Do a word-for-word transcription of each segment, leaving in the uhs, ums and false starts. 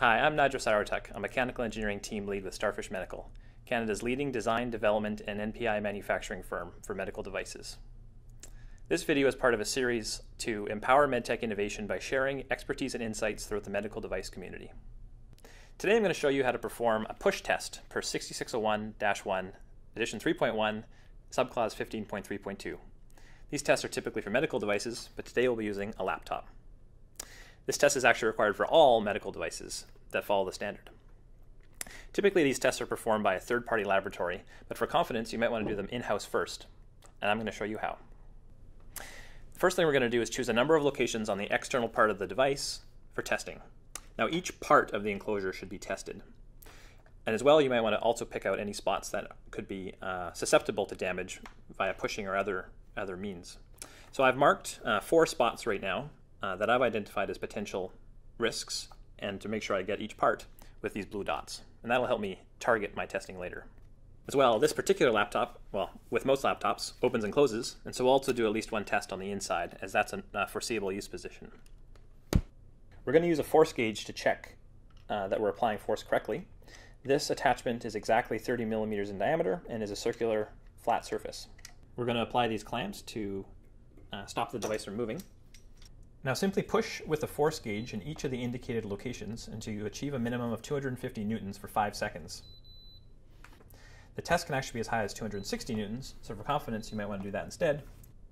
Hi, I'm Nigel Sauertuck, a mechanical engineering team lead with Starfish Medical, Canada's leading design, development, and N P I manufacturing firm for medical devices. This video is part of a series to empower medtech innovation by sharing expertise and insights throughout the medical device community. Today I'm going to show you how to perform a push test per sixty-six oh one dash one, edition three point one, subclause fifteen point three point two. These tests are typically for medical devices, but today we'll be using a laptop. This test is actually required for all medical devices that follow the standard. Typically, these tests are performed by a third-party laboratory, but for confidence, you might want to do them in-house first, and I'm going to show you how. The first thing we're going to do is choose a number of locations on the external part of the device for testing. Now, each part of the enclosure should be tested. And as well, you might want to also pick out any spots that could be uh, susceptible to damage via pushing or other, other means. So I've marked uh, four spots right now uh, that I've identified as potential risks, and to make sure I get each part with these blue dots. And that'll help me target my testing later. As well, this particular laptop, well, with most laptops, opens and closes, and so we'll also do at least one test on the inside, as that's a uh, foreseeable use position. We're going to use a force gauge to check uh, that we're applying force correctly. This attachment is exactly thirty millimeters in diameter and is a circular flat surface. We're going to apply these clamps to uh, stop the device from moving. Now simply push with the force gauge in each of the indicated locations until you achieve a minimum of two hundred fifty newtons for five seconds. The test can actually be as high as two hundred sixty newtons, so for confidence you might want to do that instead.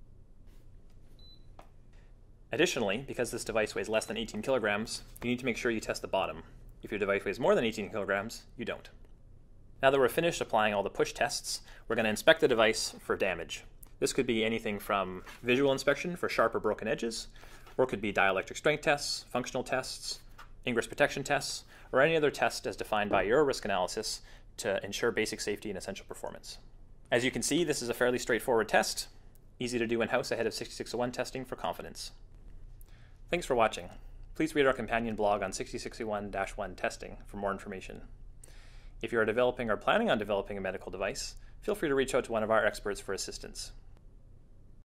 Additionally, because this device weighs less than eighteen kilograms, you need to make sure you test the bottom. If your device weighs more than eighteen kilograms, you don't. Now that we're finished applying all the push tests, we're going to inspect the device for damage. This could be anything from visual inspection for sharp or broken edges, or it could be dielectric strength tests, functional tests, ingress protection tests, or any other test as defined by your risk analysis to ensure basic safety and essential performance. As you can see, this is a fairly straightforward test, easy to do in-house ahead of sixty-six oh one testing for confidence. Thanks for watching. Please read our companion blog on sixty-six oh one dash one testing for more information. If you are developing or planning on developing a medical device, feel free to reach out to one of our experts for assistance.